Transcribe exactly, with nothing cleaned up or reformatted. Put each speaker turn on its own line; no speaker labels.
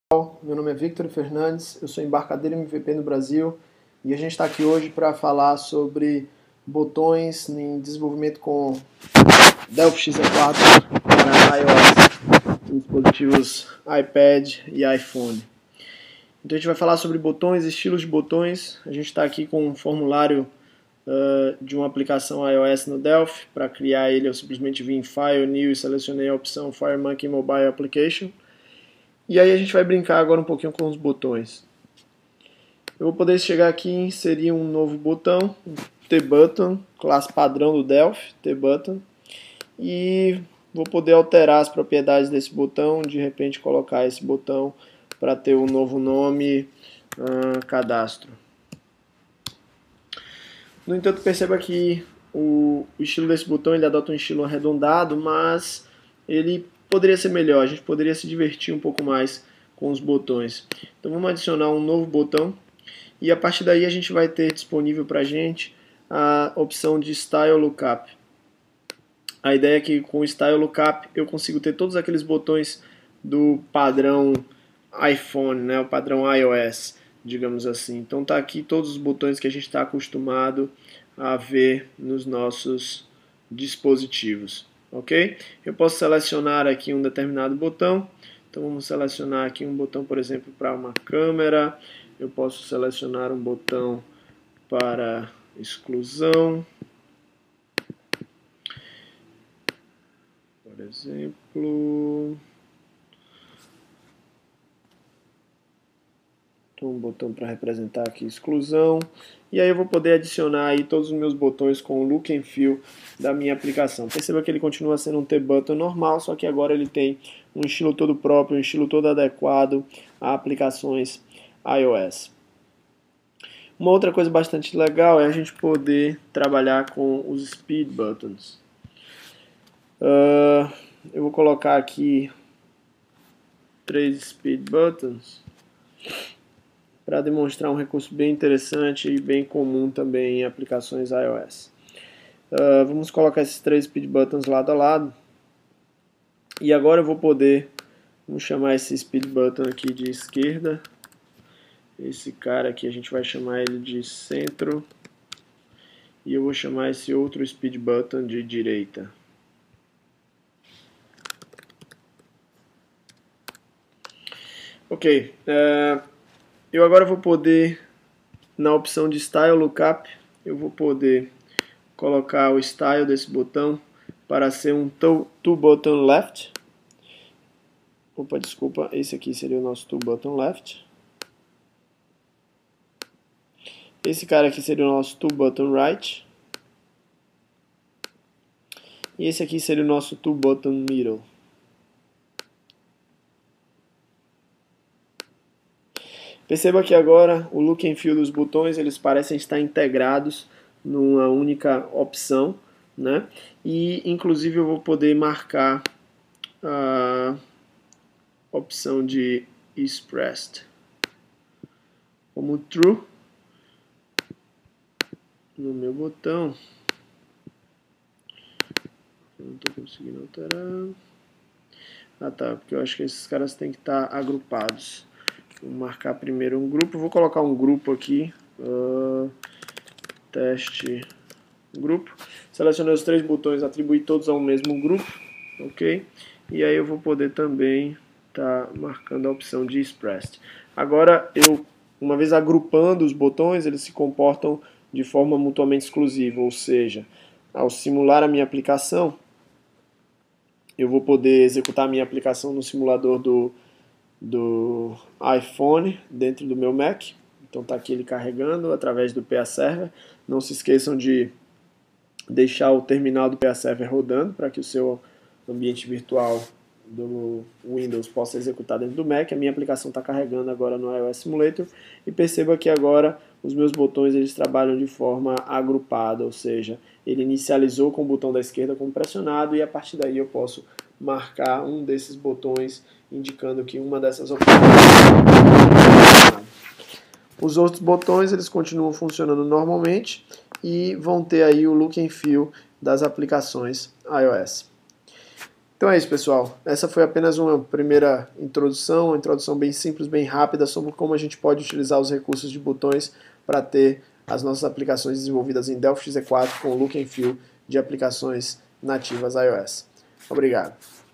Meu nome é Victor Fernandes, eu sou embarcadeiro M V P no Brasil e a gente está aqui hoje para falar sobre botões em desenvolvimento com Delphi X E quatro para iOS, em dispositivos iPad e iPhone. Então a gente vai falar sobre botões, estilos de botões. A gente está aqui com um formulário uh, de uma aplicação iOS no Delphi. Para criar ele eu simplesmente vim em File, New e selecionei a opção FireMonkey Mobile Application. E aí a gente vai brincar agora um pouquinho com os botões. Eu vou poder chegar aqui e inserir um novo botão, um T-Button, classe padrão do Delphi, T-Button, e vou poder alterar as propriedades desse botão, de repente colocar esse botão para ter um novo nome, uh, cadastro. No entanto, perceba que o, o estilo desse botão ele adota um estilo arredondado, mas ele poderia ser melhor, a gente poderia se divertir um pouco mais com os botões. Então vamos adicionar um novo botão e a partir daí a gente vai ter disponível para a gente a opção de Style Lookup. A ideia é que com o Style Lookup eu consigo ter todos aqueles botões do padrão iPhone, né, o padrão iOS, digamos assim. Então tá aqui todos os botões que a gente está acostumado a ver nos nossos dispositivos. Ok? Eu posso selecionar aqui um determinado botão. Então vamos selecionar aqui um botão, por exemplo, para uma câmera. Eu posso selecionar um botão para exclusão. Por exemplo, então, um botão para representar aqui exclusão. E aí eu vou poder adicionar aí todos os meus botões com o look and feel da minha aplicação. Perceba que ele continua sendo um T-Button normal, só que agora ele tem um estilo todo próprio, um estilo todo adequado a aplicações iOS. Uma outra coisa bastante legal é a gente poder trabalhar com os Speed Buttons. Uh, eu vou colocar aqui três Speed Buttons para demonstrar um recurso bem interessante e bem comum também em aplicações iOS. Uh, vamos colocar esses três Speed Buttons lado a lado. E agora eu vou poder, vamos chamar esse Speed Button aqui de esquerda. Esse cara aqui a gente vai chamar ele de centro. E eu vou chamar esse outro Speed Button de direita. Ok. Uh, Eu agora vou poder, na opção de Style Lookup, eu vou poder colocar o style desse botão para ser um to button left. Opa, desculpa, esse aqui seria o nosso to button left. Esse cara aqui seria o nosso to button right. E esse aqui seria o nosso to button middle. Perceba que agora o look and feel dos botões eles parecem estar integrados numa única opção, né? E inclusive eu vou poder marcar a opção de expressed como true no meu botão. Eu não estou conseguindo alterar. Ah tá, porque eu acho que esses caras têm que estar agrupados. Vou marcar primeiro um grupo, vou colocar um grupo aqui, uh, teste grupo, selecionei os três botões, atribuí todos ao mesmo grupo, ok? E aí eu vou poder também estar tá marcando a opção de expressed. Agora, eu, uma vez agrupando os botões, eles se comportam de forma mutuamente exclusiva, ou seja, ao simular a minha aplicação, eu vou poder executar a minha aplicação no simulador do do iPhone dentro do meu Mac. Então está aqui ele carregando através do P A Server. Não se esqueçam de deixar o terminal do P A Server rodando para que o seu ambiente virtual do Windows possa executar dentro do Mac. A minha aplicação está carregando agora no iOS Simulator e perceba que agora os meus botões eles trabalham de forma agrupada, ou seja, ele inicializou com o botão da esquerda como pressionado e a partir daí eu posso marcar um desses botões indicando que uma dessas opções. Os outros botões eles continuam funcionando normalmente e vão ter aí o look and feel das aplicações iOS. Então é isso, pessoal. Essa foi apenas uma primeira introdução, uma introdução bem simples, bem rápida sobre como a gente pode utilizar os recursos de botões para ter as nossas aplicações desenvolvidas em Delphi X Z quatro com look and feel de aplicações nativas iOS. Obrigado.